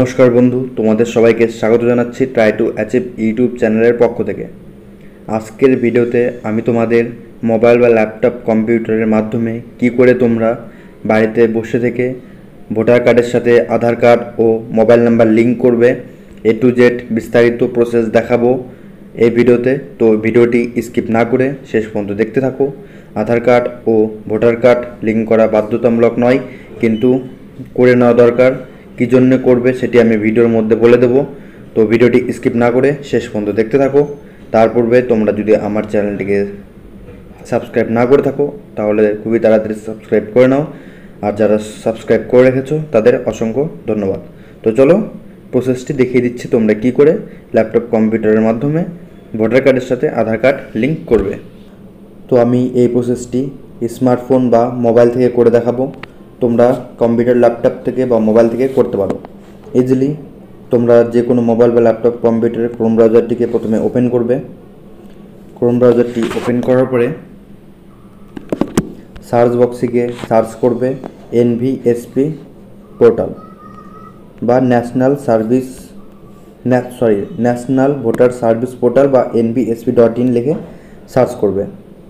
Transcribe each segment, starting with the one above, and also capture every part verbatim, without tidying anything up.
নমস্কার বন্ধু, তোমাদের সবাইকে স্বাগত জানাচ্ছি ট্রাই টু অ্যাচিভ ইউটিউব চ্যানেলের পক্ষ থেকে। আজকের ভিডিওতে আমি তোমাদের মোবাইল বা ল্যাপটপ কম্পিউটারের মাধ্যমে কি করে তোমরা বাড়িতে বসে থেকে ভোটার কার্ডের সাথে আধার কার্ড ও মোবাইল নাম্বার লিঙ্ক করবে, এ টু জেড বিস্তারিত প্রসেস দেখাবো এই ভিডিওতে। তো ভিডিওটি স্কিপ না করে শেষ পর্যন্ত দেখতে থাকো। আধার কার্ড ও ভোটার কার্ড লিঙ্ক করা বাধ্যতামূলক নয়, কিন্তু করে নেওয়া দরকার। কী জন্য করবে সেটি আমি ভিডিওর মধ্যে বলে দেবো। তো ভিডিওটি স্কিপ না করে শেষ পর্যন্ত দেখতে থাকো। তার পূর্বে তোমরা যদি আমার চ্যানেলটিকে সাবস্ক্রাইব না করে থাকো তাহলে খুবই তাড়াতাড়ি সাবস্ক্রাইব করে নাও, আর যারা সাবস্ক্রাইব করে রেখেছো তাদের অসংখ্য ধন্যবাদ। তো চলো প্রসেসটি দেখিয়ে দিচ্ছি তোমরা কি করে ল্যাপটপ কম্পিউটারের মাধ্যমে ভোটার কার্ডের সাথে আধার কার্ড লিঙ্ক করবে। তো আমি এই প্রসেসটি স্মার্টফোন বা মোবাইল থেকে করে দেখাবো। তোমরা কম্পিউটার, ল্যাপটপ থেকে বা মোবাইল থেকে করতে পারো ইজিলি। তোমরা যে কোনো মোবাইল বা ল্যাপটপ কম্পিউটারের ক্রোম ব্রাউজারটিকে প্রথমে ওপেন করবে। ক্রোম ব্রাউজারটি ওপেন করার পরে সার্চ বক্সে গিয়ে সার্চ করবে এনভিএসপি পোর্টাল বা national service sorry national voter service portal বা এনভিএসপি ডট ইন লিখে সার্চ করবে।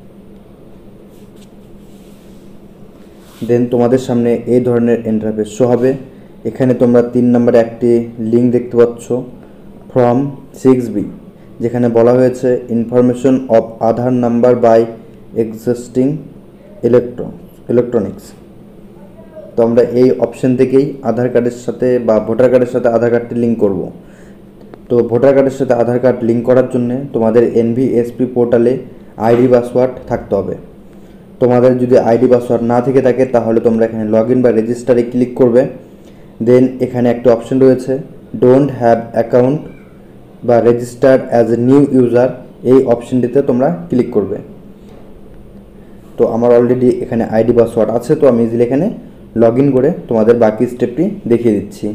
দেন তোমাদের সামনে এই ধরনের ইন্টারফেস শো হবে। এখানে তোমরা তিন নম্বরে একটি লিঙ্ক দেখতে পাচ্ছ, ফর্ম সিক্স বি, যেখানে বলা হয়েছে information of Aadhaar number by existing electron electronics. তো আমরা এই অপশন থেকেই আধার কার্ডের সাথে বা ভোটার কার্ডের সাথে আধার কার্ডটি লিঙ্ক করব। তো ভোটার কার্ডের সাথে আধার কার্ড লিঙ্ক করার জন্য তোমাদের এনভিএসপি পোর্টালে আইডি পাসওয়ার্ড থাকতে হবে। তোমাদের যদি আইডি পাসওয়ার্ড না থেকে থাকে তাহলে তোমরা এখানে লগ ইন বা রেজিস্টারে ক্লিক করবে। দেন এখানে একটা অপশন রয়েছে ডোন্ট হ্যাভ অ্যাকাউন্ট বা registered as a new user, এই অপশনটিতে তোমরা ক্লিক করবে। তো আমার অলরেডি এখানে আইডি পাসওয়ার্ড আছে, তো আমি ইজিলি এখানে লগ ইন করে তোমাদের বাকি স্টেপটি দেখিয়ে দিচ্ছি।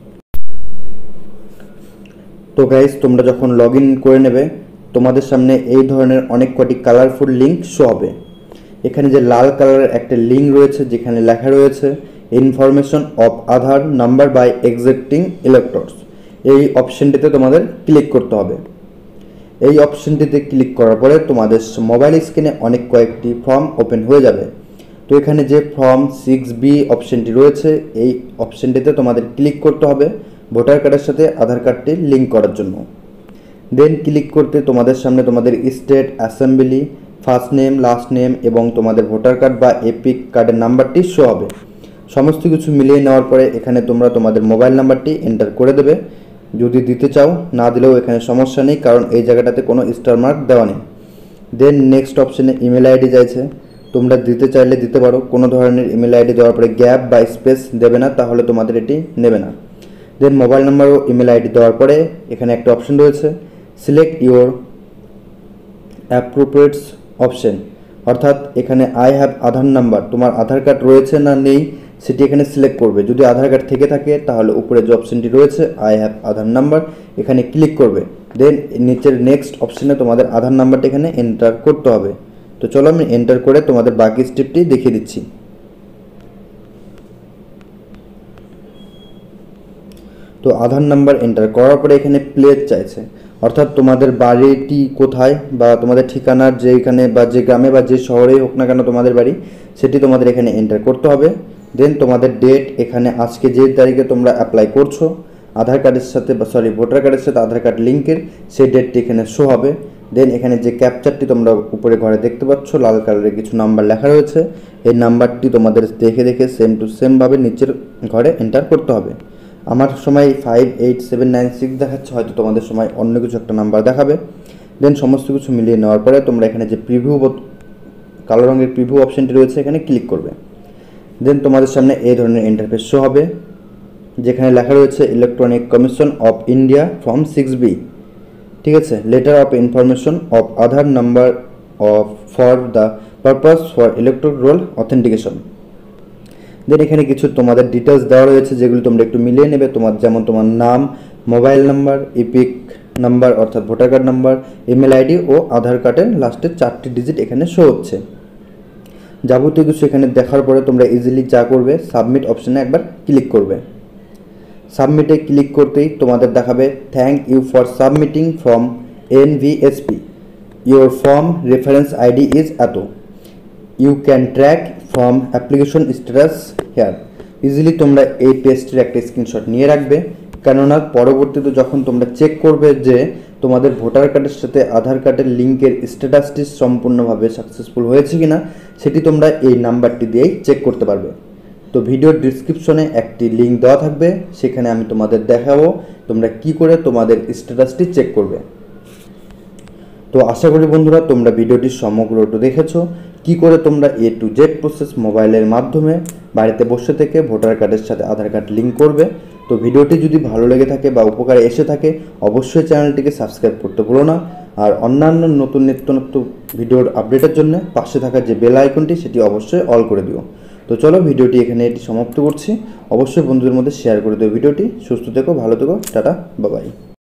তো গাইস, তোমরা যখন লগ ইন করে নেবে তোমাদের সামনে এই ধরনের অনেক কটি কালারফুল লিঙ্ক শো হবে। এখানে যে লাল কালারের একটা লিঙ্ক রয়েছে যেখানে লেখা রয়েছে information of Aadhaar number by existing electrons, এই অপশনটিতে তোমাদের ক্লিক করতে হবে। এই অপশনটিতে ক্লিক করার পরে তোমাদের মোবাইল স্ক্রিনে অনেক কয়েকটি ফর্ম ওপেন হয়ে যাবে। তো এখানে যে ফর্ম সিক্স বি অপশনটি রয়েছে এই অপশনটিতে তোমাদের ক্লিক করতে হবে ভোটার কার্ডের সাথে আধার কার্ডটি লিঙ্ক করার জন্য। দেন ক্লিক করতে তোমাদের সামনে তোমাদের state, assembly, first name, last name এবং তোমাদের ভোটার কার্ড বা এপিক কার্ডের নাম্বারটি শো হবে। সমস্ত কিছু মিলিয়ে নেওয়ার পরে এখানে তোমরা তোমাদের মোবাইল নাম্বারটি এন্টার করে দেবে। যদি দিতে চাও, না দিলেও এখানে সমস্যা নেই, কারণ এই জায়গাটাতে কোনো স্টার মার্ক দেওয়া নেই। দেন নেক্সট অপশনে ইমেল আইডি চাইছে, তোমরা দিতে চাইলে দিতে পারো। কোনো ধরনের ইমেল আইডি দেওয়ার পরে গ্যাপ বা স্পেস দেবে না, তাহলে তোমাদের এটি নেবে না। দেন মোবাইল নাম্বার ও ইমেল আইডি দেওয়ার পরে এখানে একটা অপশন রয়েছে সিলেক্ট ইউর অ্যাপ্রোপ্রিয়েটস অপশন, অর্থাৎ এখানে আই হ্যাভ আধার নাম্বার, তোমার আধার কার্ড রয়েছে না নেই সেটি এখানে সিলেক্ট করবে। যদি আধার কার্ড থেকে থাকে তাহলে উপরে যে অপশনটি রয়েছে আই হ্যাভ আধার নাম্বার এখানে ক্লিক করবে। দেন নিচের নেক্সট অপশনে তোমাদের আধার নাম্বারটা এখানে এন্টার করতে হবে। তো চলো আমি এন্টার করে তোমাদের বাকি স্টেপটি দেখিয়ে দিচ্ছি। তো আধার নাম্বার এন্টার করার পরে এখানে প্লেস চাইছে, অর্থাৎ তোমাদের বাড়িটি কোথায় বা তোমাদের ঠিকানার যেখানে বা যে গ্রামে বা যে শহরেই হোক না কেন তোমাদের বাড়ি, সেটি তোমাদের এখানে এন্টার করতে হবে। দেন তোমাদের ডেট, এখানে আজকে যে তারিখে তোমরা অ্যাপ্লাই করছো আধার কার্ডের সাথে বা সরি ভোটার কার্ডের সাথে আধার কার্ড লিঙ্কের, সেই ডেটটি এখানে শো হবে। দেন এখানে যে ক্যাপচারটি তোমরা উপরে ঘরে দেখতে পাচ্ছ লাল কালারের কিছু নাম্বার লেখা রয়েছে, এই নাম্বারটি তোমাদের দেখে দেখে সেম টু সেমভাবে নিচের ঘরে এন্টার করতে হবে। আমার সময় five eight seven nine six দেখাচ্ছে, হয়তো তোমাদের সময় অন্য কিছু একটা নাম্বার দেখাবে। দেন সমস্ত কিছু মিলিয়ে নেওয়ার পরে তোমরা এখানে যে প্রিভিউ কালো রঙের প্রিভিউ অপশনটি রয়েছে এখানে ক্লিক করবে। দেন তোমাদের সামনে এই ধরনের ইন্টারফেস শো হবে যেখানে লেখা রয়েছে electronic commission of India form six B, ঠিক আছে, letter of information of Aadhaar number of for the purpose for electronic roll authentication. Then এখানে কিছু তোমাদের ডিটেলস দেওয়া রয়েছে যেগুলো তোমরা একটু মিলিয়ে নেবে। তোমার যেমন তোমার নাম, মোবাইল নাম্বার, ইপিক নাম্বার অর্থাৎ voter card number, email ID ও আধার কার্ডের লাস্টের চারটি ডিজিট এখানে শো হচ্ছে। যাবতীয় কিছু এখানে দেখার পরে তোমরা ইজিলি যা করবে সাবমিট অপশানে একবার ক্লিক করবে। সাবমিটে ক্লিক করতেই তোমাদের দেখাবে thank you for submitting from N V S P, your form reference ID is এত, you can track form application status here. Easily তোমরা এই পেজটির একটা স্ক্রিনশট নিয়ে রাখবে, কেননা পরবর্তীতে যখন তোমরা চেক করবে যে তোমাদের ভোটার কার্ডের সাথে আধার কার্ডের লিঙ্কের স্ট্যাটাসটি সম্পূর্ণভাবে সাকসেসফুল হয়েছে কিনা সেটি তোমরা এই নাম্বারটি দিয়েই চেক করতে পারবে। তো ভিডিওর ডিসক্রিপশনে একটি লিঙ্ক দেওয়া থাকবে, সেখানে আমি তোমাদের দেখাবো তোমরা কি করে তোমাদের স্ট্যাটাসটি চেক করবে। তো আশা করি বন্ধুরা তোমরা ভিডিওটি সমগ্রটা দেখেছো, কি করে তোমরা এ টু জেড প্রসেস মোবাইলের মাধ্যমে বাড়িতে বসে থেকে ভোটার কার্ডের সাথে আধার কার্ড লিঙ্ক করবে। তো ভিডিওটি যদি ভালো লেগে থাকে বা উপকারে এসে থাকে অবশ্যই চ্যানেলটিকে সাবস্ক্রাইব করতে ভুলো না, আর অন্যান্য নতুন নিত্য নতুন ভিডিওর আপডেটের জন্য পাশে থাকা যে বেল আইকনটি সেটি অবশ্যই অল করে দিও। তো চলো ভিডিওটি এখানে এটি সমাপ্ত করছি। অবশ্যই বন্ধুদের মধ্যে শেয়ার করে দিও ভিডিওটি। সুস্থ থেকো, ভালো থেকো, টাটা, বাই বাই।